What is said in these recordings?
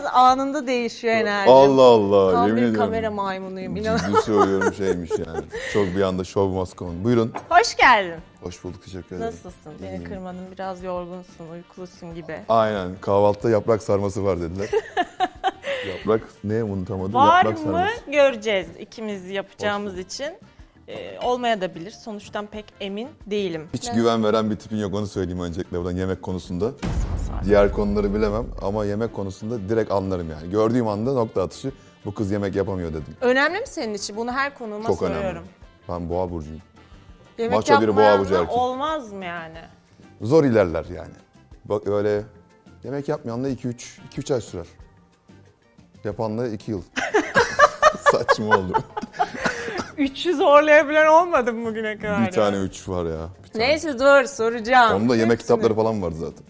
anında değişiyor enerji. Allah Allah. Tam yemin bir ediyorum. kamera maymunuyum. Ciddi söylüyorum şeymiş yani. Çok bir anda show must go on. Buyurun. Hoş geldin. Hoş bulduk, teşekkür ederim. Nasılsın? Beni kırmadın, biraz yorgunsun, uykulusun gibi. Aynen. Kahvaltıda yaprak sarması var dediler. Yaprak ne unutamadım. Var yaprak mı sarması. göreceğiz ikimiz yapacağımız için. Olmaya da bilir. Sonuçtan pek emin değilim. Hiç güven veren bir tipin yok, onu söyleyeyim öncelikle buradan yemek konusunda. Diğer konuları bilemem ama yemek konusunda direkt anlarım yani. Gördüğüm anda nokta atışı bu kız yemek yapamıyor dedim. Önemli mi senin için? Bunu her konuğuma Çok soruyorum. önemli. Ben boğa burcuyum. Yemek Maça biri, boğa burcu erkek. olmaz mı yani? Zor ilerler yani. Bak öyle yemek yapmayanla 2-3 ay sürer. Yapanla 2 yıl. Saçma oldu. 3'ü zorlayabilen olmadı mı bugüne kadar? Bir tane 3 var ya. Bir tane. Neyse dur soracağım. Onda yemek Hepsini. kitapları falan var zaten.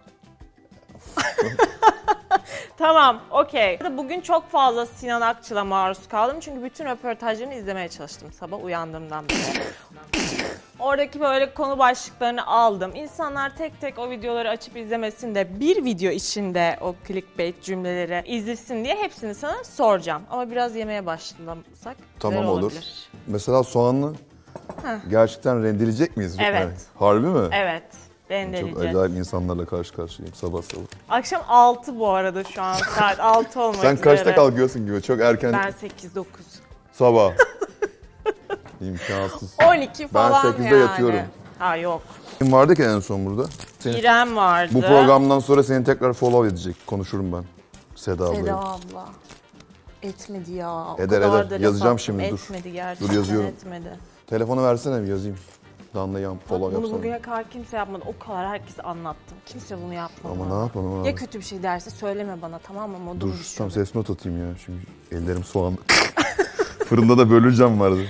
Tamam, okey. Bugün çok fazla Sinan Akçıl'a maruz kaldım çünkü bütün röportajlarını izlemeye çalıştım sabah uyandığımdan beri. Oradaki böyle konu başlıklarını aldım. İnsanlar tek tek o videoları açıp izlemesin de bir video içinde o clickbait cümleleri izlesin diye hepsini sana soracağım. Ama biraz yemeye başlasak Tamam, güzel olur. olabilir. Mesela soğanlı gerçekten rendeleyecek miyiz? Evet. Yani, harbi mi? Evet, Çok rendeleyeceğiz. acayip insanlarla karşı karşıyayım sabah sabah. Akşam 6 bu arada şu an saat 6 olmak Sen üzere. kaçta kalkıyorsun gibi? Çok erken. Ben 8-9. Sabah. İmkansız. 12 falan Ben 8'de yani. yatıyorum. Ha yok. Kim vardı ki en son burada? İrem vardı. Bu programdan sonra seni tekrar follow edecek. Konuşurum ben. Seda ablayı. Seda abla. Etmedi ya. O Eder, kadar eder. da laf Yazacağım attım. şimdi, dur. Etmedi gerçekten. Dur, yazıyorum. Etmedi. Telefonu versene bir yazayım. Danla'yı follow Bunu yapsana. bugüne kadar kimse yapmadı. O kadar herkese anlattım. Kimse bunu yapmadı. Ama ne yapalım abi? Ya kötü bir şey derse söyleme bana, tamam mı? Modum Dur düşüyor. tam ses not atayım ya. Çünkü ellerim soğan. Fırında da bölüneceğim vardı.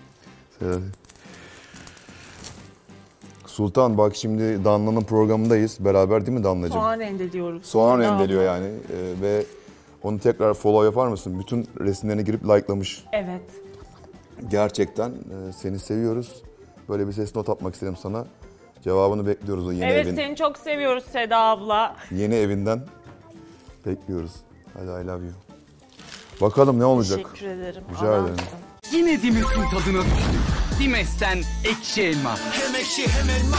Sultan bak şimdi Danla'nın programındayız. Beraber değil mi Danla'cığım? Soğan rendeliyoruz. Soğan Seda rendeliyor abla. yani. Ve onu tekrar follow yapar mısın? Bütün resimlerine girip likelamış. Evet. Gerçekten seni seviyoruz. Böyle bir ses not atmak istedim sana. Cevabını bekliyoruz o yeni Evet evin. seni çok seviyoruz Seda abla. Yeni evinden bekliyoruz. Hadi I love you. Bakalım ne olacak. Teşekkür ederim. Rica ederim. Adamsın. Yine Dimes'in tadına düştük. Dimes'ten ekşi elma. Hem ekşi hem elma.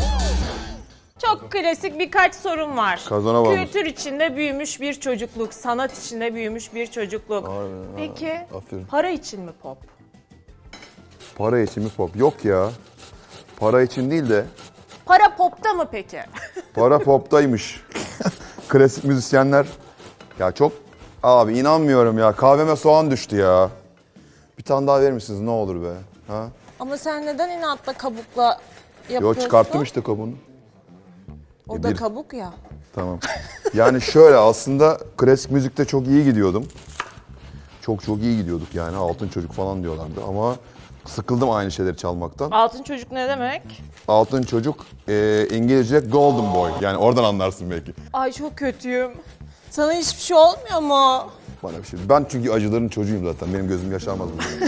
Çok klasik birkaç sorum var. Kazana varmış. Kültür içinde büyümüş bir çocukluk, sanat içinde büyümüş bir çocukluk. Aynen, Peki aferin. para için mi pop? Para için mi pop? Yok ya. Para için değil de Para popta mı peki? para poptaymış. Klasik müzisyenler. Ya çok abi inanmıyorum ya. Kahveme soğan düştü ya. Bir tane daha verir misiniz ne olur be? Ha? Ama sen neden inatla kabukla yapıyorsun? Yo çıkarttım işte kabuğunu. O da bir- kabuk ya. Tamam. Yani şöyle aslında klasik müzikte çok iyi gidiyordum. Çok iyi gidiyorduk yani. Altın çocuk falan diyorlardı ama sıkıldım aynı şeyleri çalmaktan. Altın çocuk ne demek? Altın çocuk İngilizce golden boy. Yani oradan anlarsın belki. Ay çok kötüyüm. Sana hiçbir şey olmuyor mu? Bana bir şey. Ben çünkü acıların çocuğuyum zaten. Benim gözüm yaşarmaz.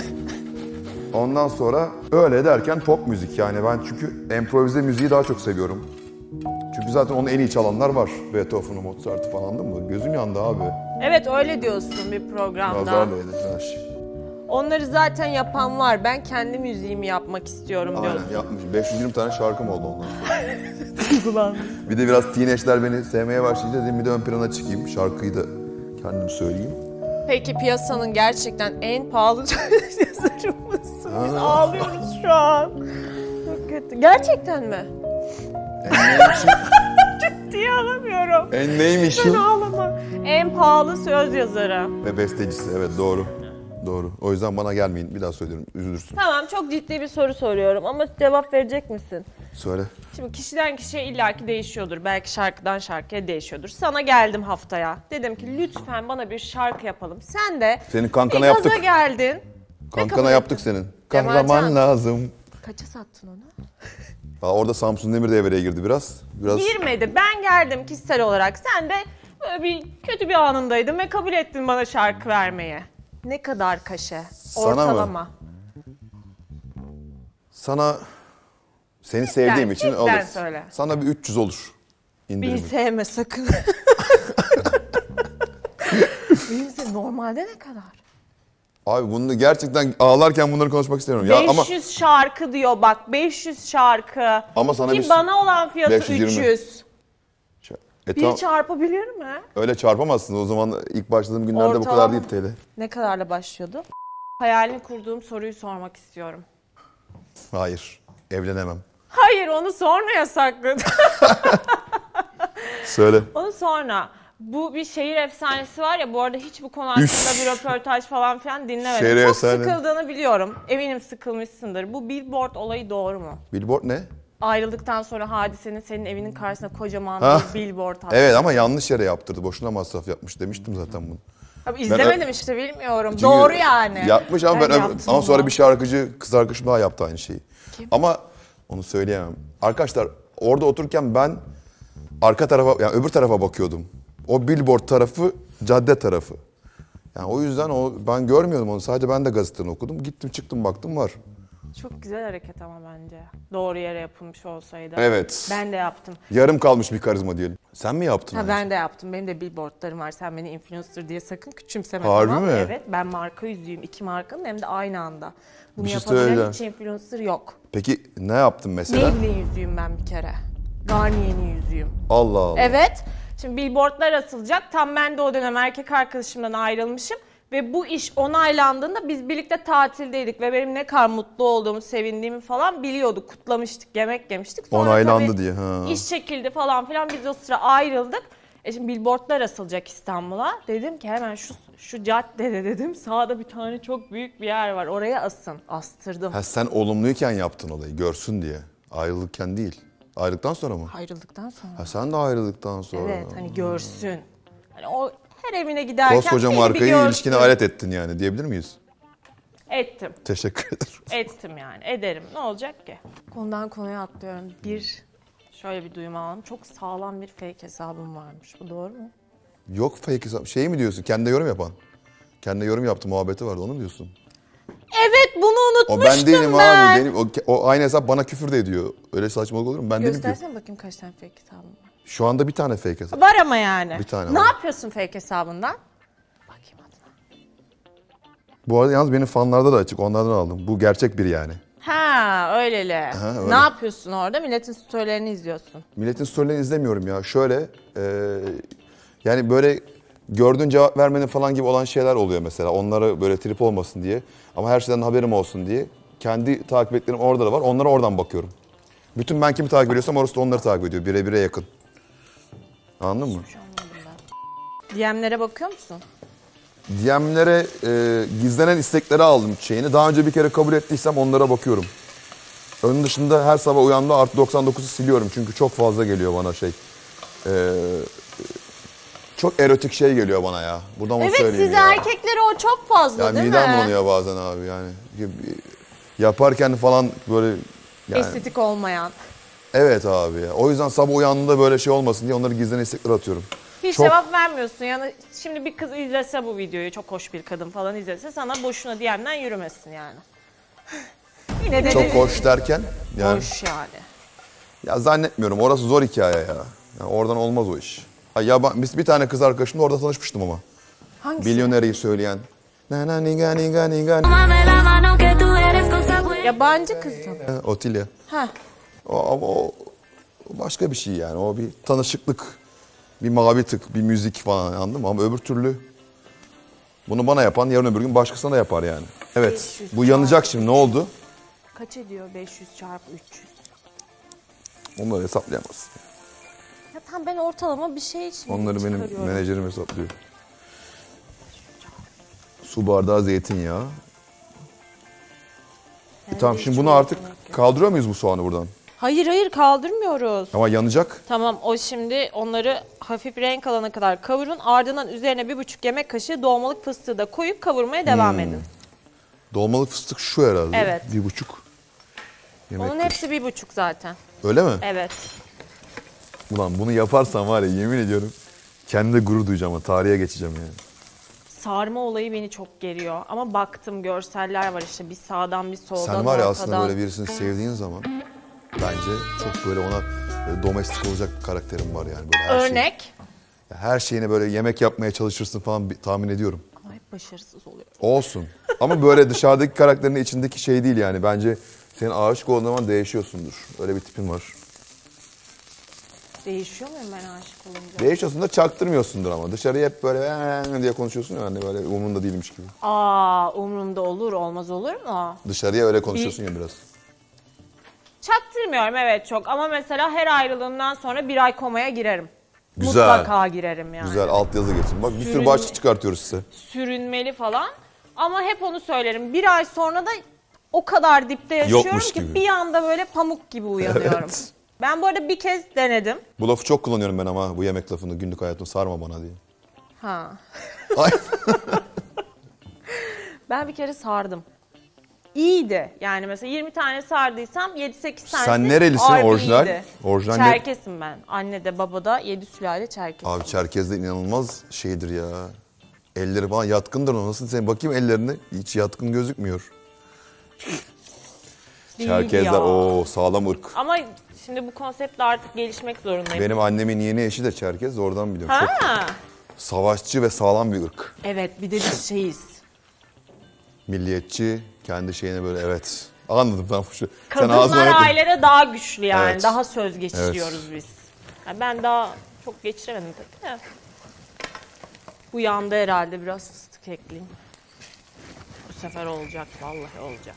Ondan sonra öyle derken pop müzik yani ben çünkü improvize müziği daha çok seviyorum. Çünkü zaten onu en iyi çalanlar var. Beethoven'ı, Mozart'ı falan değil mi? Gözüm yandı abi. Evet öyle diyorsun bir programda. Nazar değdi. Onları zaten yapan var. Ben kendi müziğimi yapmak istiyorum diyorsun. Aynen yapmış. 520 tane şarkım oldu ondan sonra. Bir de biraz teenage'ler beni sevmeye başlayınca dedim bir de ön plana çıkayım. Şarkıyı da kendim söyleyeyim. Peki piyasanın gerçekten en pahalı yazarı mısın? Biz ağlıyoruz şu an. Çok kötü. Gerçekten mi? Ciddiye alamıyorum. En neymişim? Sen ağlama. En pahalı söz yazarı. Ve bestecisi evet doğru. Doğru. O yüzden bana gelmeyin. Bir daha söylüyorum. Üzülürsün. Tamam çok ciddi bir soru soruyorum ama cevap verecek misin? Söyle. Şimdi kişiden kişiye illaki değişiyordur. Belki şarkıdan şarkıya değişiyordur. Sana geldim haftaya. Dedim ki lütfen bana bir şarkı yapalım. Sen de Senin kankana bir gaza yaptık. geldin. Kankana yaptık senin. Kahraman Cemalcan. lazım. Kaça sattın onu? Orada Samsun Demir devreye girdi biraz. Girmedi. Ben geldim kişisel olarak. Sen de böyle bir kötü bir anındaydın ve kabul ettin bana şarkı vermeye. Ne kadar kaşe? Sana mı? Ortalama. Sana seni sevdiğim Yani için cidden alır. söyle. Sana bir 300 olur. Beni İndirimi. sevme sakın. Normalde ne kadar? Abi bunu gerçekten ağlarken bunları konuşmak istemiyorum. Ya 500 şarkı diyor bak, 500 şarkı. Ama sana Ki bir- bana olan fiyatı 520. 300. Bir Bir çarpabilir mi? öyle çarpamazsın. O zaman ilk başladığım günlerde bu kadar Ortalama. değil TL. Ne kadarla başlıyordu? Hayalini kurduğum soruyu sormak istiyorum. Hayır. Evlenemem. Hayır, onu sonraya sakladım. Söyle. Onu sonra. Bu bir şehir efsanesi var ya, bu arada hiç bu konu hakkında bir röportaj falan filan dinlemedim. Şehir Çok efsane. sıkıldığını biliyorum. Eminim sıkılmışsındır. Bu billboard olayı doğru mu? Billboard ne? Ayrıldıktan sonra Hadise'nin senin evinin karşısına kocaman Ha. bir billboard attı. Evet ama yanlış yere yaptırdı. Boşuna masraf yapmış demiştim zaten bunu. Abi izlemedim işte, bilmiyorum. Çünkü Doğru yani. Yapmış ama yaptım ama sonra bunu. bir şarkıcı, kız arkadaşım daha yaptı aynı şeyi. Kim? Ama onu söyleyemem. Arkadaşlar orada otururken ben arka tarafa, yani öbür tarafa bakıyordum. O billboard tarafı, cadde tarafı. Yani o yüzden ben görmüyordum onu. Sadece ben de gazeteden okudum. Gittim çıktım baktım var. Çok güzel hareket ama bence. Doğru yere yapılmış olsaydı. Evet. Ben de yaptım. Yarım kalmış bir karizma diyelim. Sen mi yaptın? Ha, aynı ben de yaptım. Benim de billboardlarım var. Sen beni influencer diye sakın küçümseme. Harbi tamam mı? mi? Evet. Ben marka yüzüğüm. 2 markanın hem de aynı anda. Bunu Bir şey yapabilen söyle. hiç influencer yok. Peki ne yaptın mesela? Maybelline yüzüğüm ben bir kere. Garnier'in yüzüğüm. Allah Allah. Evet. Şimdi billboardlar asılacak. Tam ben de o dönem erkek arkadaşımdan ayrılmışım. Ve bu iş onaylandığında biz birlikte tatildeydik. Ve benim ne kadar mutlu olduğumu, sevindiğimi falan biliyorduk. Kutlamıştık, yemek yemiştik. Sonra Onaylandı tabii diye, ha. İş çekildi falan filan. Biz o sıra ayrıldık. Şimdi billboardlar asılacak İstanbul'a. Dedim ki hemen şu caddede dedim. Sağda bir tane çok büyük bir yer var. Oraya asın. Astırdım. Ha, sen olumluyken yaptın olayı, görsün diye. Ayrılırken değil. Ayrıldıktan sonra mı? Ayrıldıktan sonra. Ha, sen de ayrıldıktan sonra. Evet, hani görsün. Hani o her evine giderken Koskoca beni bir markayı görsün. ilişkine alet ettin yani diyebilir miyiz? Ettim. Teşekkür ederim. Ettim yani. Ederim. Ne olacak ki? Konudan konuya atlıyorum. Şöyle bir duyum aldım. Çok sağlam bir fake hesabım varmış. Bu doğru mu? Yok fake hesap. Şey mi diyorsun? Kendine yorum yapan. Kendine yorum yaptı muhabbeti vardı, onu mu diyorsun? Evet, bunu O unutmuştum ben değilim ben. abi. O aynı hesap bana küfür de ediyor. Öyle saçmalık olur mu? Ben değilim ki. Göstersene bakayım kaç tane fake hesabım var. Şu anda bir tane fake hesap. Var ama yani. Bir tane Ne var. yapıyorsun fake hesabından? Bakayım adına. Bu arada yalnız benim fanlarda da açık. Onlardan aldım. Bu gerçek biri yani. Ha, öyleli. öyle. Ne yapıyorsun orada? Milletin storylerini izliyorsun. Milletin storylerini izlemiyorum ya. Şöyle yani böyle gördüğün cevap vermenin falan gibi olan şeyler oluyor mesela. Onlara böyle trip olmasın diye. Ama her şeyden haberim olsun diye. Kendi takip ettiklerim orada da var. Onlara oradan bakıyorum. Bütün ben kimi takip ediyorsam orası da onları takip ediyor. Bire yakın. Anladın mı? DM'lere bakıyor musun? DM'lere gizlenen istekleri aldım şeyini. Daha önce bir kere kabul ettiysem onlara bakıyorum. Onun dışında her sabah uyandığımda artı 99'u siliyorum. Çünkü çok fazla geliyor bana şey. Çok erotik şey geliyor bana ya. Buradan onu Evet, söyleyeyim size ya. erkeklere o çok fazla Ya değil midem mi? bulanıyor bazen abi yani. Yaparken falan böyle yani. Estetik olmayan. Evet abi ya. O yüzden sabah uyandığımda böyle şey olmasın diye onları gizlenen istekleri atıyorum. Hiç Çok- cevap vermiyorsun. Yani şimdi bir kız izlese bu videoyu, çok hoş bir kadın falan izlese, sana boşuna DM'den yürümesin yani. Yine de Çok hoş derken yani. hoş yani. Ya zannetmiyorum. Orası zor hikaye ya. Yani oradan olmaz o iş. Bir tane kız arkadaşımla orada tanışmıştım ama. Hangisi? Milyoneriyi söyleyen. Na na niga niga niga. Yabancı kız tabii. Otilya. Heh. O başka bir şey yani. O bir tanışıklık, bir mavi tık, bir müzik falan, anladın mı? Ama öbür türlü bunu bana yapan yarın öbür gün başkasına da yapar yani. Evet. 500 Bu yanacak şimdi. Ne oldu? Kaç ediyor 500 çarpı 300? Onları hesaplayamazsın. Ya tam ben ortalama bir şey için Onları benim çıkarıyorum. menajerim hesaplıyor. Su bardağı zeytinyağı. Yani Tamam hiç şimdi bunu artık uğraşmak yok. kaldırıyor muyuz bu soğanı buradan? Hayır kaldırmıyoruz. Ama yanacak. Tamam, o şimdi onları hafif renk alana kadar kavurun. Ardından üzerine 1,5 yemek kaşığı dolmalık fıstığı da koyup kavurmaya devam edin. Dolmalık fıstık şu herhalde. Evet. 1,5 yemek Onun kaşığı. hepsi 1,5 zaten. Öyle mi? Evet. Ulan bunu yaparsam var ya, yemin ediyorum kendimde gurur duyacağım ama tarihe geçeceğim yani. Sarma olayı beni çok geriyor. Ama baktım, görseller var işte, bir sağdan bir soldan Sen var ya aslında ortadan. böyle birisini sevdiğin zaman bence çok böyle ona domestik olacak bir karakterin var yani. Böyle her Örnek. her şeyine böyle yemek yapmaya çalışırsın falan tahmin ediyorum. Ama başarısız oluyorum. Olsun. Ama böyle dışarıdaki karakterin içindeki şey değil yani. Bence senin aşık olduğun zaman değişiyorsundur. Öyle bir tipin var. Değişiyor muyum ben aşık olunca? Değişiyorsun da çaktırmıyorsundur ama. Dışarıya hep böyle diye konuşuyorsun ya. Hani böyle umurunda değilmiş gibi. Umurumda olur, olmaz olur mu? Dışarıya öyle konuşuyorsun ya biraz. Çaktırmıyorum evet çok ama mesela her ayrılığımdan sonra bir ay komaya girerim. Güzel. Mutlaka girerim yani. Güzel altyazı geçin. Bak bir sürü başlık çıkartıyoruz size. Sürünmeli falan. Ama hep onu söylerim. Bir ay sonra da o kadar dipte yaşıyorum Yokmuş ki gibi. bir anda böyle pamuk gibi uyanıyorum. Evet. Ben bu arada bir kez denedim. Bu lafı çok kullanıyorum ben ama bu yemek lafını günlük hayatımda sarma bana diye. Ha. Ay. Ben bir kere sardım. İyiydi. Yani mesela 20 tane sardıysam 7-8 tanesi Sen nerelisin harbi orijinal? iyiydi. Orijinal ne? Çerkesim ben. Anne de baba da 7 sülale Çerkes. Abi Çerkez'de inanılmaz şeydir ya. Elleri bana yatkındır o. Nasıl sen bakayım ellerine hiç yatkın gözükmüyor. Değil Çerkezler ya. o sağlam ırk. Ama şimdi bu konseptle artık gelişmek zorundayım. Benim annemin yeni eşi de Çerkez oradan biliyorum. Çok Ha. savaşçı ve sağlam bir ırk. Evet bir de biz şeyiz. Milliyetçi, kendi şeyine böyle evet. Anladım tamam. Sen Kadınlar ağzına oynadın. ailede daha güçlü yani. Evet. Daha söz geçiriyoruz biz. Yani ben daha çok geçiremedim tabii de. Bu yanda herhalde biraz fıstık ekleyeyim. Bu sefer olacak vallahi olacak.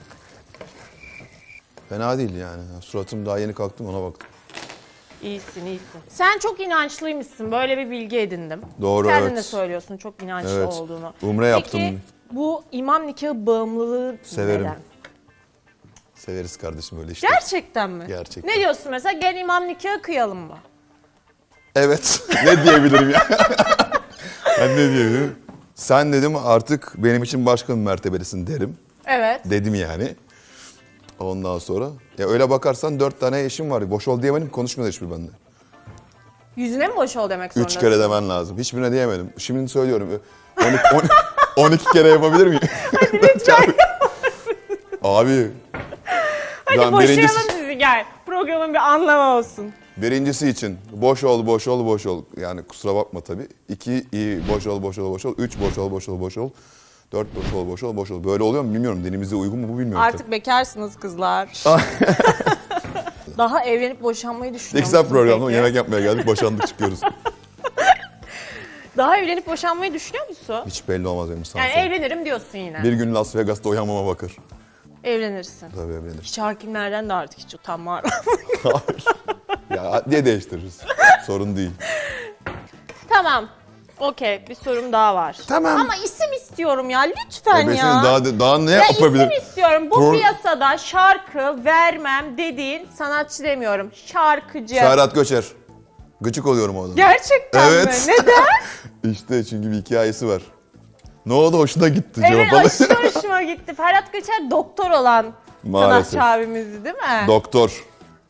Fena değil yani. Suratım daha yeni kalktım ona baktım. İyisin iyisin. Sen çok inançlıymışsın. Böyle bir bilgi edindim. Doğru, Kendin evet. de söylüyorsun çok inançlı Evet. olduğunu. Umre yaptım. Peki bu imam nikahı bağımlılığı Severim. neden? Severiz kardeşim öyle işte. Gerçekten mi? Gerçekten. Ne diyorsun mesela gel imam nikahı kıyalım mı? Evet. Ne diyebilirim ya? Ben ne diyebilirim? Sen dedim artık benim için başka bir mertebelisin derim. Evet. Dedim yani. Ondan sonra. Ya öyle bakarsan 4 tane eşim var. Boş ol diyemedim konuşmuyor hiçbir bende. Yüzüne mi boş ol demek 3 zorundasın? kere demen lazım. Hiçbirine diyemedim. Şimdi söylüyorum. 12 kere yapabilir miyim? Hadi lütfen. Abi. Hadi ben boşayalım sizi gel. Programın bir anlamı olsun. Birincisi için boş ol, boş ol, boş ol. Yani kusura bakma tabii. 2 iyi boş ol, boş ol, boş ol. 3 boş ol, boş ol, boş ol. 4 boş ol, boş ol, boş ol. Böyle oluyor mu bilmiyorum. Dinimize uygun mu bu bilmiyorum. Artık bekarsınız kızlar. Daha evlenip boşanmayı düşünüyor İlk sen musun programda peki? yemek yapmaya geldik. Boşandık çıkıyoruz. Daha evlenip boşanmayı düşünüyor musun? Hiç belli olmaz benim sağ Yani solum. evlenirim diyorsun yine. Bir gün Las Vegas'ta uyanmama bakar. Evlenirsin. Tabii evlenir. Hiç hakimlerden de artık hiç utanma. Ya diye değiştiririz. Sorun değil. Tamam. Okey bir sorum daha var. Tamam. Ama isim istiyorum ya lütfen Ben ya. daha ne Ya yapabilirim? isim istiyorum. Bu Pro- piyasada şarkı vermem dediğin sanatçı demiyorum. Şarkıcı. Serhat Göçer. Gıcık oluyorum o adama. Gerçekten Evet. mi? Neden? İşte çünkü bir hikayesi var. Ne oldu hoşuna gitti Evet cevap aşırı hoşuma gitti. Ferhat Göçer doktor olan Maalesef. sanatçı abimizdi değil mi? Doktor.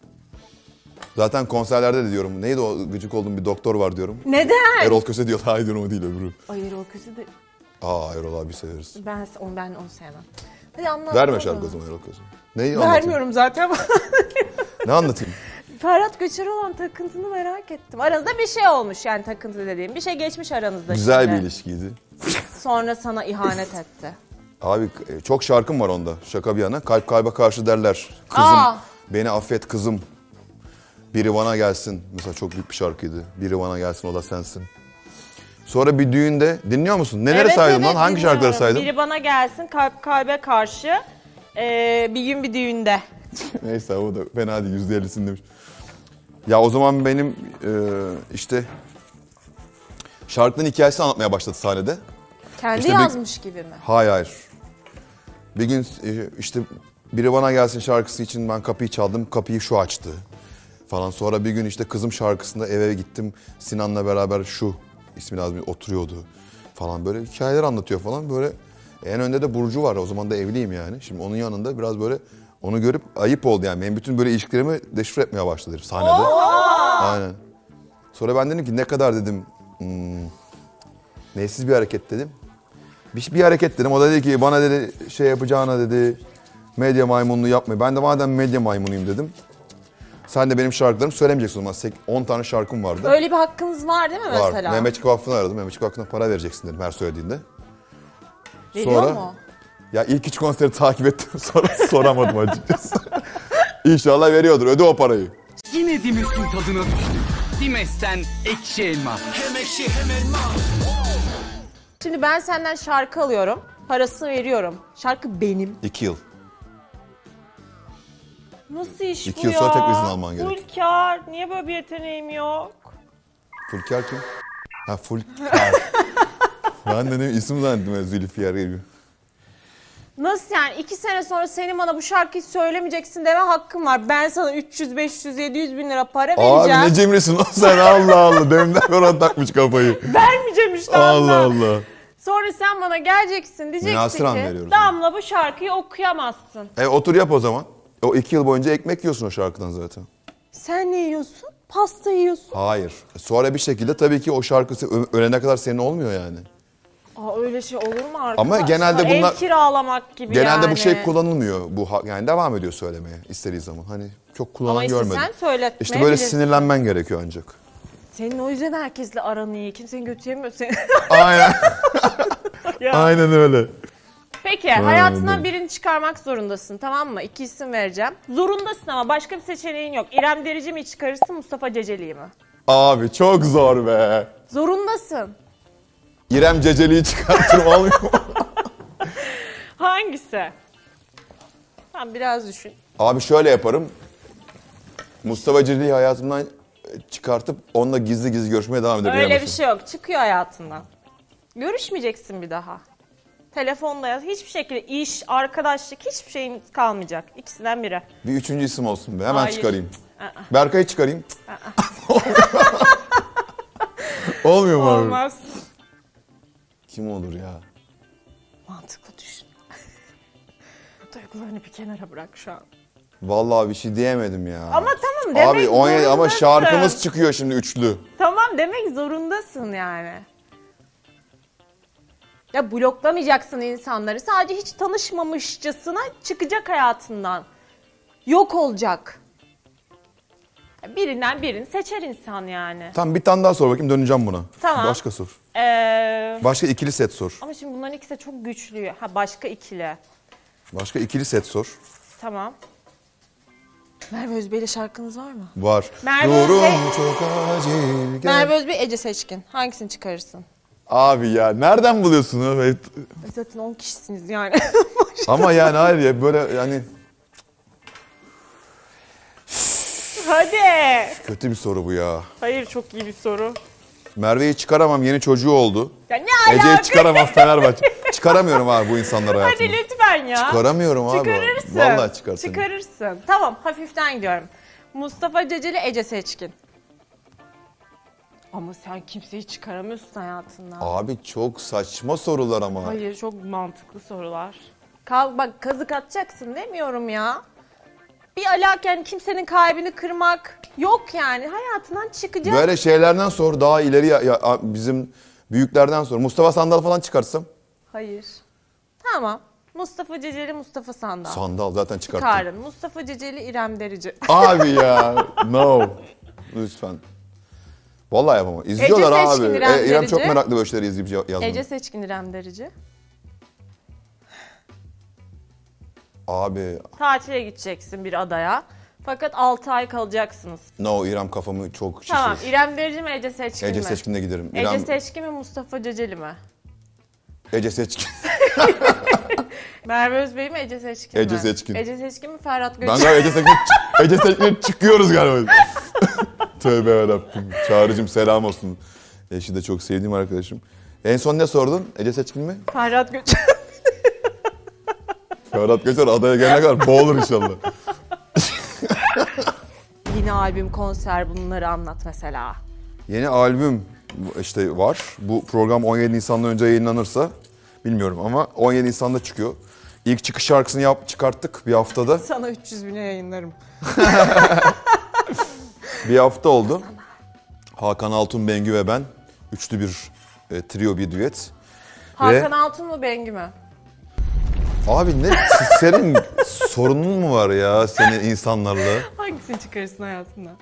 Zaten konserlerde de diyorum. Neydi o gıcık olduğum bir doktor var diyorum. Neden? Erol Köse diyor. Hayır diyorum o değil öbürü. Hayır o kötü de Erol abi severiz. ben onu sevmem. Hadi anlat. Verme bana. şarkı o zaman Erol Köse. Neyi anlatayım? Vermiyorum zaten. Ne anlatayım? Ferhat Göçer olan takıntını merak ettim. Aranızda bir şey olmuş yani takıntı dediğim. Bir şey geçmiş aranızda. Güzel şimdi. bir ilişkiydi. Sonra sana ihanet etti. Abi çok şarkım var onda. Şaka bir yana. Kalp kalbe karşı derler. Kızım Aa. beni affet kızım. Biri bana gelsin. Mesela çok büyük bir şarkıydı. Biri bana gelsin o da sensin. Sonra bir düğünde dinliyor musun? Neleri saydım lan? Hangi dinliyorum. şarkıları saydım? Biri bana gelsin kalp kalbe karşı bir gün bir düğünde. Neyse o da fena değil. %50'sini demiş. Ya o zaman benim işte şarkının hikayesini anlatmaya başladı sahnede. Kendi İşte yazmış gibi mi? Hayır. Bir gün işte biri bana gelsin şarkısı için ben kapıyı çaldım. Kapıyı şu açtı falan. Sonra bir gün işte kızım şarkısında eve gittim. Sinan'la beraber şu ismi lazım oturuyordu falan böyle hikayeler anlatıyor falan böyle. En önde de Burcu var. O zaman da evliyim yani. Şimdi onun yanında biraz böyle onu görüp ayıp oldu yani. Benim bütün böyle ilişkilerimi deşifre etmeye başladı sahnede. Aynen. Sonra ben dedim ki ne kadar dedim neysiz bir hareket dedim. Bir hareket dedim. O da dedi ki bana dedi şey yapacağına dedi medya maymunluğu yapmayı. Ben de madem medya maymunuyum dedim. Sen de benim şarkılarımı söylemeyeceksin o zaman. 10 tane şarkım vardı. Öyle bir hakkınız var değil mi Var. mesela? Mehmetçik Vakfı'nı aradım. Mehmetçik Vakfı'na para vereceksin dedim her söylediğinde. Veriyor Sonra mu? ya ilk 3 konseri takip ettim sonra soramadım açıkçası. İnşallah veriyordur. Öde o parayı. Yine Dimes'in tadına düştük. Dimes'ten ekşi elma. Hem ekşi hem elma. Şimdi ben senden şarkı alıyorum. Parasını veriyorum. Şarkı benim. 2 yıl. Nasıl iş 2 bu yıl ya? sonra tekrar izin alman gerek. Full kar. Niye böyle bir yeteneğim yok? Fulkar kim? Ha Fulkar. Ben de ne isim zannettim ya Zülfiyar gibi. Nasıl yani? 2 sene sonra senin bana bu şarkıyı söylemeyeceksin deme hakkım var. Ben sana 300, 500, 700 bin lira para vereceğim. Abi ne cimrisin o sen Allah Allah. Deminden beri takmış kafayı. Vermeyeceğim işte Allah Allah. Sonra sen bana geleceksin diyeceksin Münhasıran ki veriyoruz. Damla bu şarkıyı okuyamazsın. Otur yap o zaman. O 2 yıl boyunca ekmek yiyorsun o şarkıdan zaten. Sen ne yiyorsun? Pasta yiyorsun. Hayır. Sonra bir şekilde tabii ki o şarkısı ölene kadar senin olmuyor yani. Aa öyle şey olur mu arkadaşlar? Ama genelde bunlar- Ev kiralamak gibi Genelde yani. bu şey kullanılmıyor. Yani devam ediyor söylemeye istediği zaman. Hani çok kullanan Ama görmedim. istesen söyletmeyebilirsin. İşte böyle sinirlenmen gerekiyor ancak. Senin o yüzden herkesle aran iyi. Kimsenin götü yemiyor seni. Aynen. Ya. Aynen öyle. Peki hayatından birini çıkarmak zorundasın, tamam mı? 2 isim vereceğim. Zorundasın ama başka bir seçeneğin yok. İrem Derici mi çıkarırsın, Mustafa Ceceli'yi mi? Abi çok zor be. Zorundasın. İrem Ceceli'yi çıkartırım olmuyor mu? Hangisi? Tamam biraz düşün. Abi şöyle yaparım. Mustafa Ceceli'yi hayatımdan çıkartıp onunla gizli gizli görüşmeye devam ederim. Öyle bir şey yok. Çıkıyor hayatından. Görüşmeyeceksin bir daha. Telefonla yaz. Hiçbir şekilde iş, arkadaşlık hiçbir şeyin kalmayacak. İkisinden biri. Bir üçüncü isim olsun be. Hemen Hayır. çıkarayım. Berkay'ı çıkarayım. Olmuyor mu abi? Olmaz. Kim olur ya? Mantıklı düşün. Duygularını bir kenara bırak şu an. Vallahi bir şey diyemedim ya. Ama tamam demek Abi 17 ama zorundasın. şarkımız çıkıyor şimdi üçlü. Tamam demek zorundasın yani. Ya bloklamayacaksın insanları. Sadece hiç tanışmamışçasına çıkacak hayatından. Yok olacak. Birinden birini seçer insan yani. Tamam bir tane daha sor bakayım döneceğim buna. Tamam. Başka sor. Ee, Başka ikili set sor. ama şimdi bunların ikisi de çok güçlü. Ha başka ikili. Başka ikili set sor. Tamam. Merve Özbey'le şarkınız var mı? Var. Merve Durum Özbey- çok acil. Gel. Merve Özbey, Ece Seçkin. Hangisini çıkarırsın? Abi ya nereden buluyorsun evet. Zaten 10 kişisiniz yani. Ama yani hayır ya böyle yani Hadi. kötü bir soru bu ya. Hayır çok iyi bir soru. Merve'yi çıkaramam yeni çocuğu oldu. Ya ne alaka? Ece'yi çıkaramam Fenerbahçe. Çıkaramıyorum abi bu insanları Hadi hayatımda. lütfen ya. Çıkaramıyorum abi. Çıkarırsın. Vallahi çıkartırım. Çıkarırsın. Tamam hafiften gidiyorum. Mustafa Ceceli, Ece Seçkin. Ama sen kimseyi çıkaramıyorsun hayatından. Abi çok saçma sorular ama. Hayır çok mantıklı sorular. Bak kazık atacaksın demiyorum ya. Bir alaken kimsenin kalbini kırmak yok yani. Hayatından çıkacak. Böyle şeylerden sor daha ileri bizim büyüklerden sor. Mustafa Sandal falan çıkarsam. Hayır. Tamam. Mustafa Ceceli, Mustafa Sandal. Sandal zaten çıkarttım. Çıkarın. Mustafa Ceceli, İrem Derici. Abi ya no. Lütfen. Vallahi yapamam. İzliyorlar Ece abi. Seçkin, İrem İrem çok Derici. meraklı böyle şeyleri izleyip yazmayı. Ece Seçkin, İrem Derici. Abi Tatile gideceksin bir adaya. Fakat 6 ay kalacaksınız. no İrem kafamı çok şişirir. Tamam. İrem Derici mi, Ece Seçkin Ece mi? Seçkin'de giderim. Ece Seçkin mi, Mustafa Ceceli mi? Ece Seçkin. Merve Özbey mi, Ece Seçkin Ece mi? Seçkin. Ece Seçkin mi, Ferhat Ben Göçer? galiba Ece Seçkin'e çıkıyoruz galiba. Tövbe yarabbim. Çağrı'cığım selam olsun. Eşi de çok sevdiğim arkadaşım. En son ne sordun? Ece Seçkin mi? Ferhat Göçer. Ferhat Göçer adaya gelene kadar boğulur inşallah. Yeni albüm, konser bunları anlat mesela. Yeni albüm işte var. Bu program 17 Nisan'dan önce yayınlanırsa bilmiyorum ama 17 Nisan'da çıkıyor. İlk çıkış şarkısını çıkarttık bir haftada. Sana 300 bine yayınlarım. Bir hafta oldu. Hakan Altun, Bengü ve ben. Üçlü bir trio bir düet. Hakan Altun mu, Bengü mü? Abi ne senin sorunun mu var ya senin insanlarla? Hangisini çıkarırsın hayatından?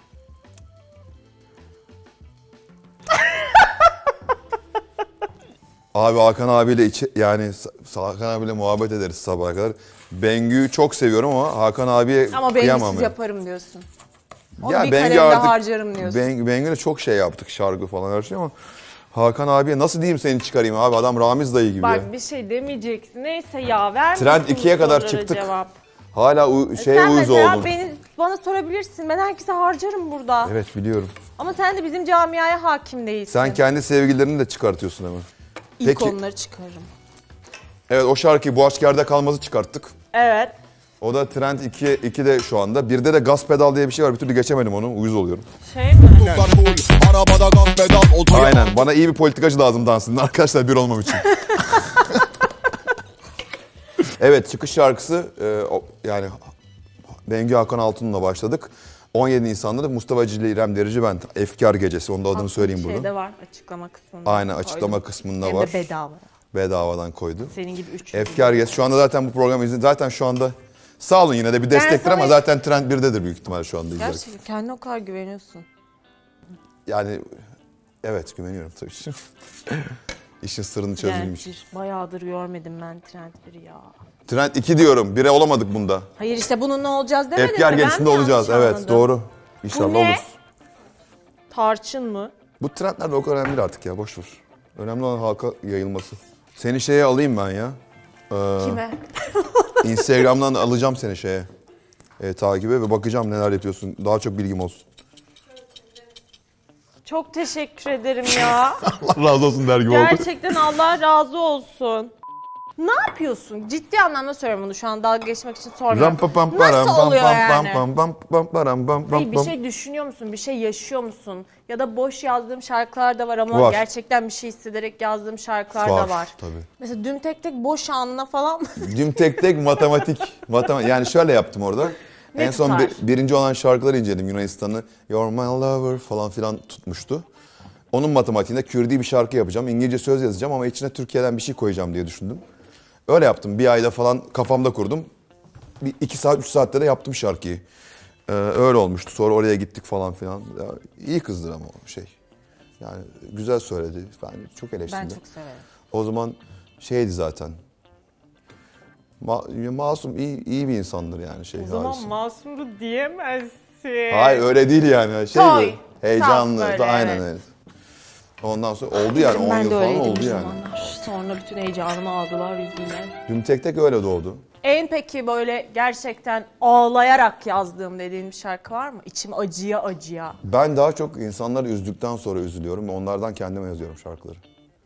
Abi Hakan abiyle Hakan abiyle muhabbet ederiz sabaha kadar. Bengü'yü çok seviyorum ama Hakan abiye Ama kıyamam. Bengü'süz yaparım diyorsun. Onu Ya bir Bengü kalemde artık harcarım diyorsun. Bengü'yle çok şey yaptık, şarkı falan her şey ama Hakan abiye nasıl diyeyim seni çıkarayım abi, adam Ramiz dayı gibi ya. Bak bir şey demeyeceksin. Neyse ya ver Trend misin 2'ye bu kadar sorulara çıktık. Cevap. Hala Sen uyuz mesela oldun. bana sorabilirsin. Ben herkese harcarım burada. Evet biliyorum. Ama sen de bizim camiaya hakim değilsin. Sen kendi sevgililerini de çıkartıyorsun hemen. İlk Peki. onları çıkarırım. Evet, o şarkıyı Bu Aşk Yerde Kalmaz'ı çıkarttık. Evet. O da Trend 2'de şu anda. 1'de de Gaz Pedal diye bir şey var. Bir türlü geçemedim onu. Uyuz oluyorum. Şey mi? Arabada gaz pedal oturuyor. Aynen. Bana iyi bir politikacı lazım dansında arkadaşlar, bir olmam için. Evet, çıkış şarkısı yani Bengü Hakan Altun'la başladık. 17 Nisan'da da Mustafa Cicili, İrem Derici, ben. Efkar Gecesi. Onun da adını söyleyeyim burada. Şeyde var açıklama kısmında. Aynen, açıklama kısmında Hem var. de bedava. Bedavadan koydu. Senin gibi 3. Efkar Gecesi. Şu anda zaten bu programı izin. Zaten şu anda sağ olun yine de bir destektir sana- ama zaten Trend 1'dedir büyük ihtimal şu anda izlerken. Gerçekten kendine o kadar güveniyorsun. Yani evet, güveniyorum tabii ki. İşin sırrını çözülmüş. Yani bayağıdır görmedim ben Trend 1'i ya. Trend 2 diyorum. 1'e olamadık bunda. Hayır işte bununla olacağız demedin mi? Efkar Ben Gecesi'nde mi olacağız. yanlış Evet, anladım? doğru. İnşallah Bu ne? oluruz. Tarçın mı? Bu trendler de o kadar önemli değil artık ya. Boş ver. Önemli olan halka yayılması. Seni şeye alayım ben ya. Kime? Instagram'dan alacağım seni şeye. Takibe ve bakacağım neler yapıyorsun. Daha çok bilgim olsun. Çok teşekkür ederim ya. Allah razı olsun der gibi oldu. Gerçekten Allah razı olsun. Ne yapıyorsun? Ciddi anlamda söylüyorum bunu, şu an dalga geçmek için sormuyorum. Nasıl oluyor yani? Hayır, bir şey düşünüyor musun? Bir şey yaşıyor musun? Ya da boş yazdığım şarkılar da var ama Var. gerçekten bir şey hissederek yazdığım şarkılar da var. Tabii. Mesela düm tek tek boş anla falan. Düm tek tek matematik. Yani şöyle yaptım orada. Ne En son tutar? birinci olan şarkıları inceledim. Yunanistan'ı You're My Lover falan filan tutmuştu. Onun matematiğinde Kürdi bir şarkı yapacağım. İngilizce söz yazacağım ama içine Türkiye'den bir şey koyacağım diye düşündüm. Öyle yaptım. Bir ayda falan kafamda kurdum. 2 saat 3 saatte de yaptım şarkıyı. Öyle olmuştu. Sonra oraya gittik falan filan. Ya, iyi kızdır ama o şey. Yani güzel söyledi. Yani çok eleştirdi. Ben çok severim. O zaman şeydi zaten. Masum iyi bir insandır yani şey. O zaman Halis. masumdu diyemezsin. Hayır öyle değil yani. Şey Toy. böyle, heyecanlı. Saf böyle, Aynen evet. öyle. Ondan sonra oldu yani 10 Ben yıl de falan öyleydim oldu o yani. zamanlar. Sonra bütün heyecanımı aldılar yüzümden. Düm tek tek öyle doğdu. En peki böyle gerçekten ağlayarak yazdığım dediğin bir şarkı var mı? İçim acıya acıya. Ben daha çok insanları üzdükten sonra üzülüyorum ve onlardan kendime yazıyorum şarkıları.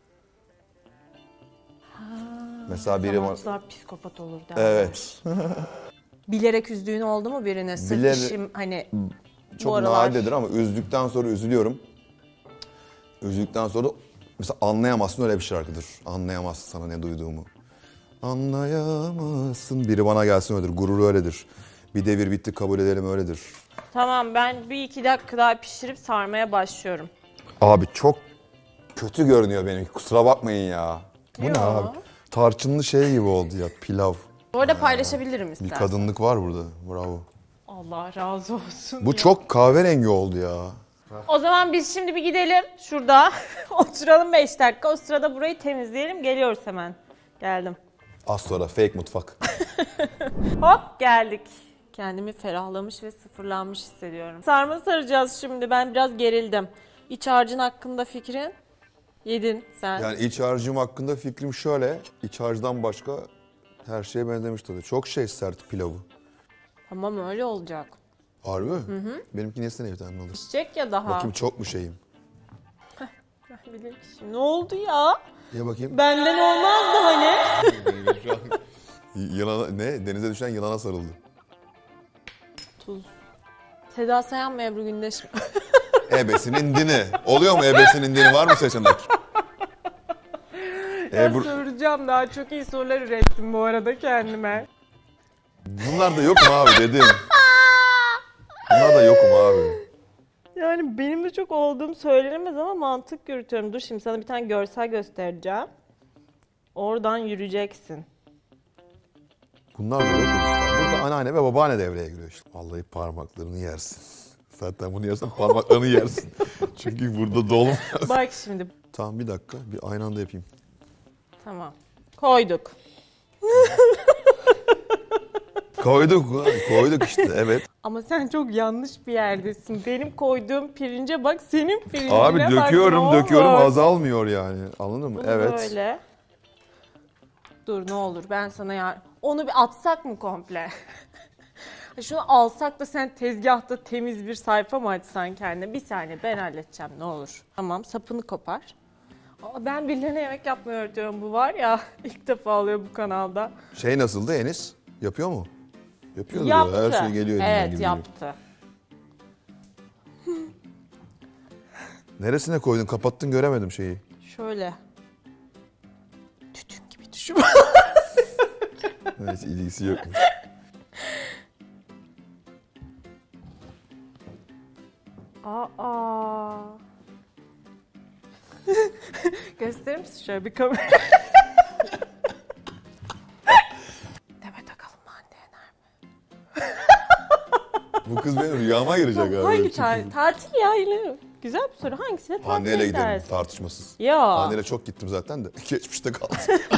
Mesela biri var. Sanatçılar psikopat olur derler. Evet. Bilerek üzdüğün oldu mu birine? Sırf Bilerek- işim hani Çok bu aralar. nadirdir ama üzdükten sonra üzülüyorum. Üzdükten sonra mesela anlayamazsın, öyle bir şarkıdır. Anlayamazsın sana ne duyduğumu. Anlayamazsın. Biri bana gelsin öyledir. Gurur öyledir. Bir devir bitti kabul edelim öyledir. Tamam, ben bir 2 dakika daha pişirip sarmaya başlıyorum. Abi çok kötü görünüyor benimki. Kusura bakmayın ya. Bu Yo. ne abi? Tarçınlı şey gibi oldu ya, pilav. Bu arada paylaşabilirim Bir istersen. kadınlık var burada. Bravo. Allah razı olsun. Bu çok kahverengi oldu ya. O zaman biz şimdi bir gidelim şurada. Oturalım 5 dakika. O sırada burayı temizleyelim. Geliyoruz hemen. Geldim. Az sonra fake mutfak. Hop geldik. Kendimi ferahlamış ve sıfırlanmış hissediyorum. Sarma saracağız şimdi. Ben biraz gerildim. İç harcın hakkında fikrin? Yedin sen. Yani iç harcım hakkında fikrim şöyle. İç harcdan başka her şeye benzemiş tadı. Çok sert pilavı. Tamam, öyle olacak. Harbi mi? Benimki nesine bir tane olur. Pişecek ya daha. Bakayım çok mu şeyim? Ben bilirim ki şimdi. Ne oldu ya? Ya bakayım. Benden olmazdı hani. Yılana, ne? Denize düşen yılana sarıldı. Tuz. Seda Sayan mı, Ebru Gündeş mi? Ebesinin dini. Oluyor mu ebesinin dini? Var mı seçenek? Ben soracağım, daha çok iyi sorular ürettim bu arada kendime. Bunlar da yokum abi dedim. Bunlar da yokum abi. Yani benim de çok olduğum söylenemez ama mantık yürütüyorum. Dur şimdi sana bir tane görsel göstereceğim. Oradan yürüyeceksin. Bunlar da yokum işte. Burada anneanne ve babaanne devreye giriyor işte. Vallahi parmaklarını yersin. Zaten bunu yersen parmaklarını yersin. Çünkü burada dolma. Bak şimdi. Tamam bir dakika. Bir aynı anda yapayım. Tamam. Koyduk. Koyduk işte evet. Ama sen çok yanlış bir yerdesin. Benim koyduğum pirince bak, senin pirincine Abi bak. döküyorum Ne olur. azalmıyor yani. Anladın mı? Bunu Evet. böyle. Dur ne olur ben sana onu bir atsak mı komple? Şunu alsak da sen tezgahta temiz bir sayfa mı açsan kendine? Bir saniye ben halledeceğim ne olur. Tamam sapını kopar. Aa, ben birilerine yemek yapmayı öğretiyorum, bu var ya ilk defa oluyor bu kanalda. Şey nasıldı Enis? Yapıyor mu? Yapıyordur Yaptı. ya. Her şey geliyor elinden Evet gibi. yaptı. Neresine koydun? Kapattın göremedim şeyi. Şöyle. Tütün gibi düşün. Evet ilgisi yok. Aa. Gösterir misin şöyle bir kamera? Demet Akalın mı Hande Yener mi? Bu kız benim rüyama girecek abi. Hangi tatil ya yine? Güzel bir soru. Hangisine tatile Hande'yle gidelim gidersin? tartışmasız. Ya. Hande'yle çok gittim zaten de. Geçmişte kaldı.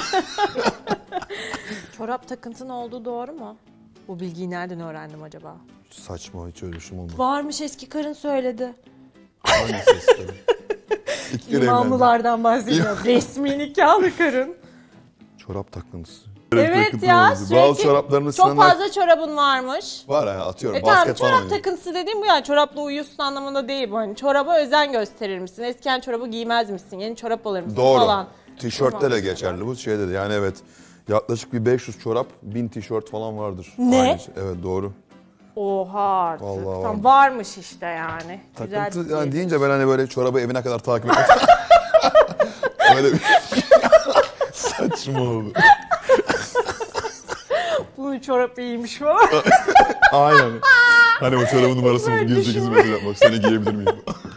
Çorap takıntın olduğu doğru mu? Bu bilgiyi nereden öğrendim acaba? Saçma hiç öyle şey olmadı. Varmış, eski karın söyledi. Hangisi istedim? İlk kere evlendim. İmamlılardan bahsediyorum. Resmi nikahlı karın. Çorap takıntısı. Evet ya, Bazı sürekli çoraplarını çok Sinan'a... fazla çorabın varmış. Var ya atıyorum. Tamam, Basket falan çorap oynuyorum. takıntısı dediğim bu yani, çorapla uyuyorsun anlamında değil bu. Hani çoraba özen gösterir misin? Eskiden çorabı giymez misin? Yeni çorap alır mısın Doğru. falan. Tişörtte de geçerli bu şeyde de. Yani evet. Yaklaşık bir 500 çorap, 1000 tişört falan vardır. Ne? Aynı şey. Evet doğru. Oha artık. Vallahi Tam varmış işte yani. Güzel Takıntı bir yani şey. deyince ben hani böyle çorabı evine kadar takip etmek. Öyle bir saçma oldu. Bunun çorabı iyiymiş falan. Aynen. Hani o çorabın numarası mı? 108 metre yapmak. Seni giyebilir miyim?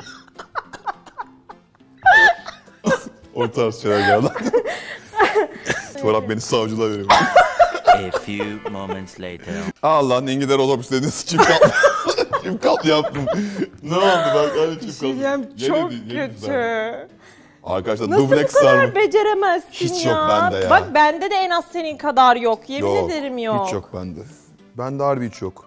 O tarz şeyler geldi. Çorap beni savcılığa veriyor. A few moments later. Allah'ın engider otobüs dediniz. Çift kat yaptım. Ne oldu bak hani çift kat. Diyeceğim, çok kötü. Arkadaşlar Nasıl bu dubleks kadar sarma. beceremezsin Hiç ya? yok bende ya. Bak bende de en az senin kadar yok. Yemin Yok, ederim yok. hiç yok bende. Bende harbi hiç yok.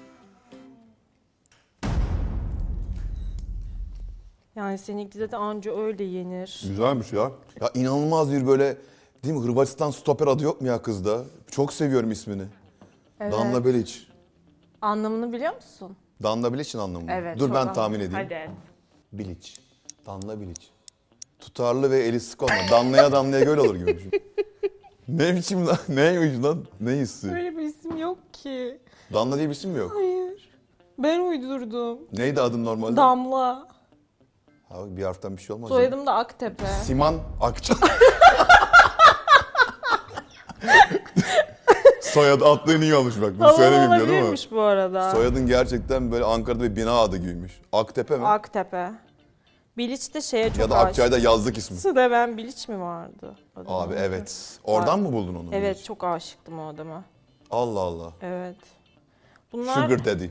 Yani seninki zaten anca öyle yenir. Güzelmiş ya. Ya inanılmaz bir böyle değil mi? Hırvatistan stoper adı yok mu ya kızda? Çok seviyorum ismini. Evet. Danla Bilic. Anlamını biliyor musun? Danla Bilic'in anlamı mı? Evet. Dur çok ben anlamlı. tahmin edeyim. Hadi. Bilic. Danla Bilic. Tutarlı ve eli sık olma. Damlaya damlaya göl olur gibi. Ne biçim lan? Neymiş lan? Ne hissi? Böyle bir isim yok ki. Danla diye bir isim mi yok? Hayır. Ben uydurdum. Neydi adın normalde? Damla. Abi bir harften bir şey olmaz. ya. Soyadım da Aktepe. Siman Akçay. Soyadı attığın iyi olmuş bak. Bunu Tamam, söylemeyeyim diyor değil mi? olabilirmiş bu arada. Soyadın gerçekten böyle Ankara'da bir bina adı gibiymiş. Aktepe mi? Aktepe. Biliç de şeye çok Ya da aşık. Akçay'da yazlık ismi. Suda ben Biliç mi vardı? Adamın Abi adı? evet. Oradan mı buldun onu? Evet, çok aşıktım o adama. Allah Allah. Evet. Bunlar Sugar Daddy.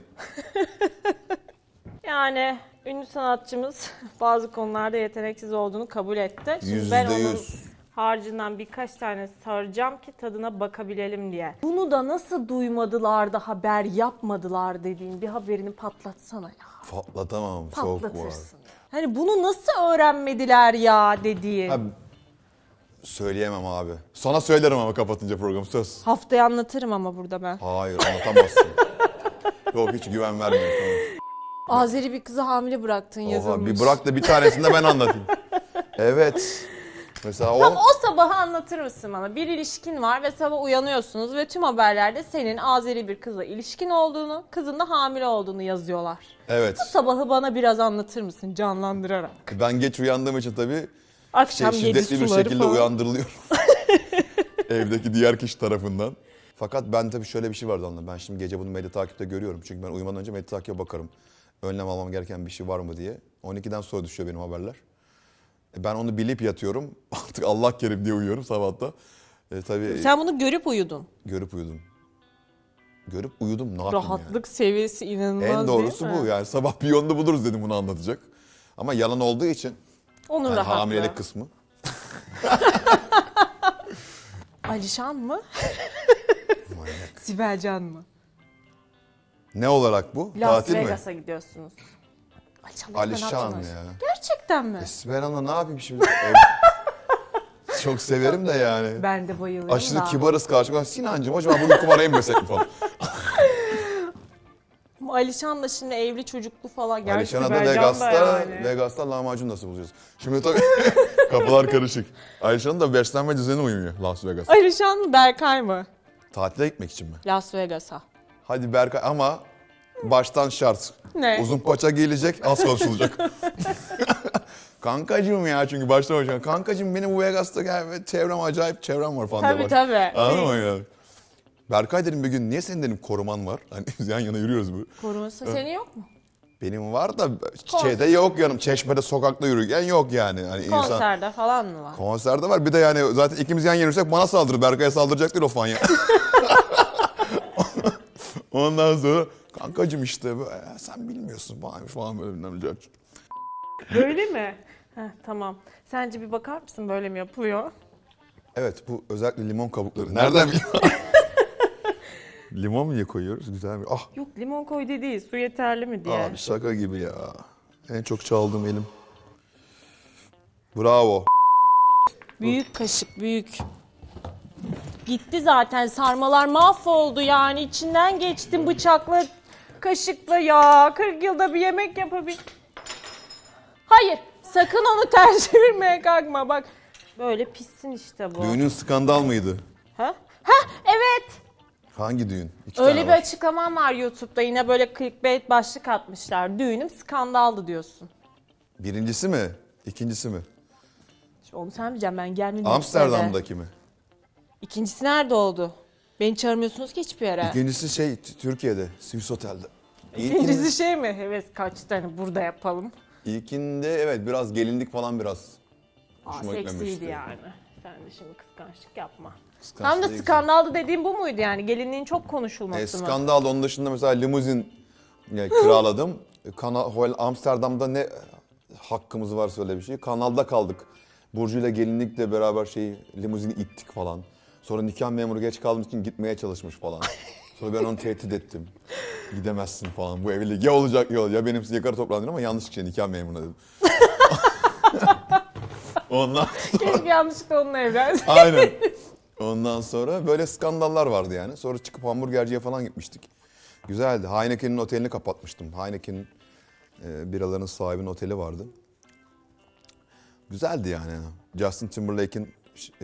yani ünlü sanatçımız bazı konularda yeteneksiz olduğunu kabul etti. Şimdi ben onun %100. harcından birkaç tane saracağım ki tadına bakabilelim diye. Bunu da nasıl duymadılar da haber yapmadılar dediğin bir haberini patlatsana ya. Patlatamam. Çok var. Patlatırsın. Hani bunu nasıl öğrenmediler ya dediğin. Abi, söyleyemem abi. Sana söylerim ama kapatınca programı söz. Haftaya anlatırım ama burada ben. Hayır anlatamazsın. Yok hiç güven vermiyorum. Tamam. Azeri bir kızı hamile bıraktın yazılmış. Bir bırak da bir tanesini de ben anlatayım. Evet. Mesela Tam o o sabahı anlatır mısın bana? Bir ilişkin var ve sabah uyanıyorsunuz ve tüm haberlerde senin Azeri bir kızla ilişkin olduğunu, kızın da hamile olduğunu yazıyorlar. evet. Bu sabahı bana biraz anlatır mısın canlandırarak? Ben geç uyandığım için tabii Akşam yedi şiddetli bir suları şekilde falan. uyandırılıyorum. Evdeki diğer kişi tarafından. Fakat ben tabii şöyle bir şey vardı anla. Ben şimdi gece bunu medya takipte görüyorum. Çünkü ben uyumadan önce medya takibe bakarım. Önlem almam gereken bir şey var mı diye. 12'den sonra düşüyor benim haberler. Ben onu bilip yatıyorum. Artık Allah kerim diye uyuyorum sabahta. Tabii Sen bunu görüp uyudun. görüp uyudum. Görüp uyudum. Ne yapayım Rahatlık seviyesi inanılmaz yani? En doğrusu değil mi? bu. Yani sabah bir yolunu buluruz dedim bunu anlatacak. Ama yalan olduğu için Onun yani rahatlığı. hamilelik kısmı. Alişan mı? Sibelcan mı? Ne olarak bu? Las Tatil mi? Vegas'a gidiyorsunuz. Alişan ya. Gerçekten mi? Sibel Hanım'la ne yapayım şimdi? Çok severim de yani. Ben de bayılıyorum Aşırı da. kibarız karşıma. Sinancığım acaba bugün kumara inmesek mi falan. Alişan da şimdi evli çocuklu falan. Gerçi Alişan'a da Sibelcan da yani. Vegas'ta lahmacun nasıl bulacağız? Şimdi tabii kapılar karışık. Alişan'ın da beslenme düzeni uymuyor Las Vegas. Alişan mı Berkay mı? Tatile gitmek için mi? Las Vegas'a. Hadi Berkay ama baştan şart. Ne? Uzun paça gelecek, az konuşulacak. Kankacığım ya çünkü baştan başlayalım. Kankacığım benim bu Vegas'ta gel, çevrem acayip çevrem var falan diye Tabii bak. tabii. Anladın mı ya? Berkay dedim bir gün niye senin dedim koruman var? Hani biz yan yana yürüyoruz bu. Koruması senin yok mu? Benim var da şeyde yok yanım. Çeşmede sokakta yürürken yok yani. Hani Konserde falan mı var? Konserde var. Bir de yani zaten ikimiz yan yana yürürsek bana saldırır. Berkay'a saldıracak değil o fan ya. Ondan sonra kankacığım işte sen bilmiyorsun falan böyle bilmem. Öyle mi? Heh, tamam. Sence bir bakar mısın böyle mi yapılıyor? Evet bu özellikle limon kabukları. Nereden biliyorsun? Limon mu niye koyuyoruz? Güzel bir. Ah Yok limon koy değil, su yeterli mi diye. abi şaka gibi ya. En çok çaldığım elim. Bravo. Büyük kaşık büyük. Gitti zaten sarmalar mahvoldu yani içinden geçtim bıçakla kaşıkla ya 40 yılda bir yemek yapabil. Hayır sakın onu ters çevirmeye kalkma bak. Böyle pissin işte bu. Düğünün skandal mıydı? Ha? Ha evet. Hangi düğün? İki Öyle tane bir var. açıklamam var YouTube'da yine böyle clickbait başlık atmışlar. Düğünüm skandaldı diyorsun. Birincisi mi? İkincisi mi? Şimdi onu sen bileceksin ben gelmedim. Amsterdam'daki mi? İkincisi nerede oldu? Beni çağırmıyorsunuz ki hiçbir yere. İkincisi Türkiye'de, Swiss Otelde. İkincisi şey mi? Evet kaçtı hani burada yapalım. İlkinde evet biraz gelinlik falan biraz. Aa, Hoşuma seksiydi gitmemişti. yani. Sen de şimdi kıskançlık yapma. Kıskançlık Tam da değil. skandaldı dediğim bu muydu yani? Gelinliğin çok konuşulması mı? Skandal onun dışında mesela limuzin kiraladım. Amsterdam'da ne hakkımız varsa öyle bir şey. Kanalda kaldık. Burcu ile gelinlikle beraber limuzini ittik falan. Sonra nikah memuru geç kaldığım için gitmeye çalışmış falan. Sonra ben onu tehdit ettim. Gidemezsin falan bu evlilik ya olacak ya olacak. Ya benim size yukarı toplandın ama yanlış kişiye nikah memuruna dedim. Ondan Keşke yanlışlıkla onunla evlensin. aynen. Ondan sonra böyle skandallar vardı yani. Sonra çıkıp hamburgerciye falan gitmiştik. Güzeldi. Heineken'in otelini kapatmıştım. Heineken'in biraların sahibinin oteli vardı. Güzeldi yani. Justin Timberlake'in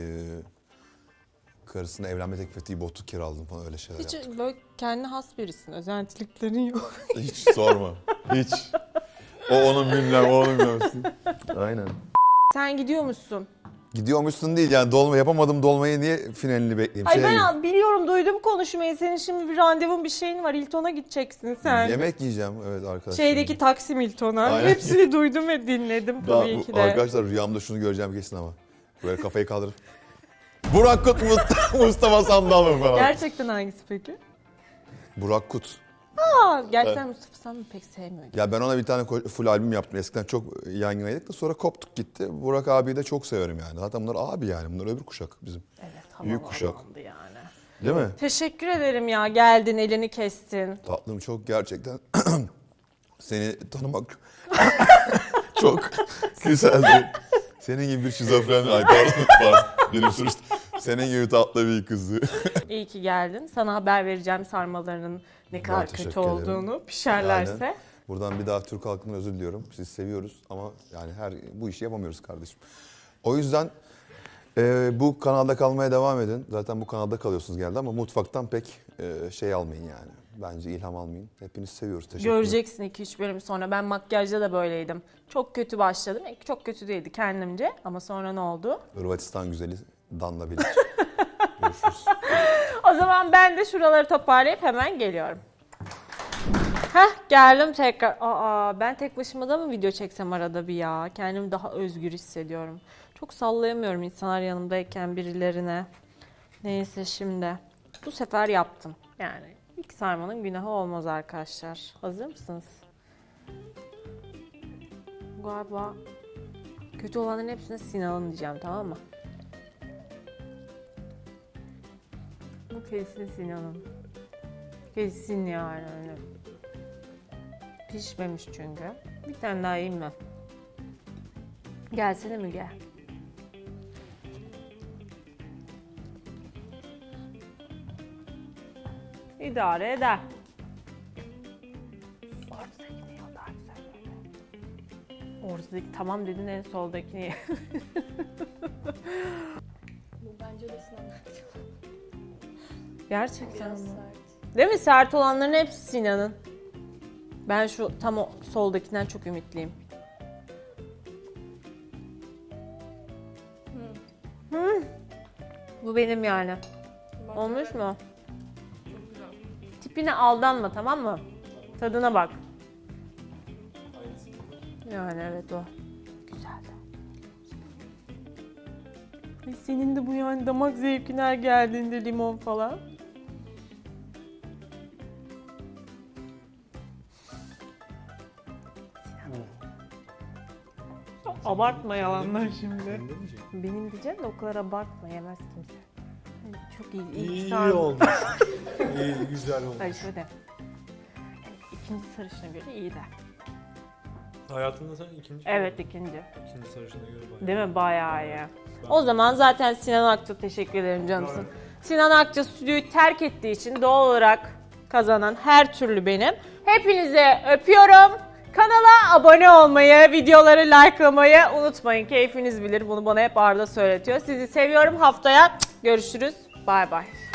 karısına evlenme teklif ettiği botu kiraladım falan öyle şeyler Hiç yaptık. böyle kendine has birisin. Özentiliklerin yok. Hiç sorma. Hiç. O onun bilmem, o onun bilmem. Aynen. Sen gidiyor musun? Gidiyormuşsun değil yani dolma yapamadım dolmayı niye finalini bekleyeyim? Ay ben biliyorum duydum konuşmayı. Senin şimdi bir randevun bir şeyin var. Hilton'a gideceksin sen. Yemek yiyeceğim evet arkadaşlar. Şeydeki Taksim Hilton'a. Aynen. Hepsini duydum ve dinledim tabii ki de. Arkadaşlar rüyamda şunu göreceğim kesin ama. Böyle kafayı kaldırıp. Burak Kut, Mustafa Sandal mı falan? Gerçekten hangisi peki? Burak Kut. Gerçekten Mustafa Sandal'ı pek sevmiyorum. Ya ben ona bir tane full albüm yaptım. Eskiden çok yan yanaydık da sonra koptuk gitti. Burak abiyi de çok severim yani. Zaten bunlar abi yani. Bunlar öbür kuşak bizim. Evet, Büyük kuşak. havalandı yani. Değil mi? Teşekkür ederim ya. Geldin, elini kestin. Tatlım çok gerçekten seni tanımak çok güzeldi. Senin gibi bir şizofren, ay pardon, benim sürüstüm. Senin gibi tatlı bir kızı. İyi ki geldin. Sana haber vereceğim sarmalarının ne kadar teşekkür kötü ederim. olduğunu. Pişerlerse. Aynen. Buradan bir daha Türk halkından özür diliyorum. Sizi seviyoruz ama yani bu işi yapamıyoruz kardeşim. O yüzden bu kanalda kalmaya devam edin. Zaten bu kanalda kalıyorsunuz geldi ama mutfaktan pek şey almayın yani. Bence ilham almayın. Hepinizi seviyoruz. Teşekkürler. Göreceksin 2-3 bölüm sonra. Ben makyajda da böyleydim. Çok kötü başladım. Çok kötü değildi kendimce. Ama sonra ne oldu? Hırvatistan güzeli Danla Bilic. Görüşürüz. O zaman ben de şuraları toparlayıp hemen geliyorum. Geldim tekrar. Ben tek başıma da mı video çeksem arada bir ya? Kendimi daha özgür hissediyorum. Çok sallayamıyorum insanlar yanımdayken birilerine. Neyse şimdi. Bu sefer yaptım. Yani ilk sarmanın günahı olmaz arkadaşlar. Hazır mısınız? Galiba kötü olanların hepsine Sinan'ın diyeceğim, tamam mı? Bu kesin Sinan'ın. Kesin yani öyle. Pişmemiş çünkü. Bir tane daha yiyeyim mi? Gelsene Müge. İdare eder. Ortadakini ye, o daha güzel böyle. Ortadaki tamam dedin, en soldakini ye. Bu bence de Sinan Akçıl. Gerçekten Biraz mi? sert. Değil mi? Sert olanların hepsi Sinan'ın. Ben şu tam o soldakinden çok ümitliyim. Bu benim yani. Bence Olmuş de mu? çok güzel. Tipine aldanma, tamam mı? Tadına bak. Yani evet o. Güzeldi. Ay senin de bu yani damak zevkin her geldiğinde limon falan. Abartma yalanlar şimdi. Benim diyeceğim de o kadar abartma, yemez kimse. Ay, çok iyi. İyi sardı. olmuş. İyi, güzel olmuş. Ay şöyle. İkinci sarışına göre iyi de. Hayatında sen ikinci Evet ikinci. ikinci sarışına göre bayağı. Değil mi? Bayağı iyi. O zaman zaten Sinan Akçıl, teşekkür ederim canımsın. Sinan Akçıl stüdyoyu terk ettiği için doğal olarak kazanan her türlü benim. Hepinize öpüyorum. Kanala abone olmayı, videoları likelamayı unutmayın. Keyfiniz bilir. Bunu bana hep Arda söyletiyor. Sizi seviyorum. Haftaya görüşürüz. Bay bay.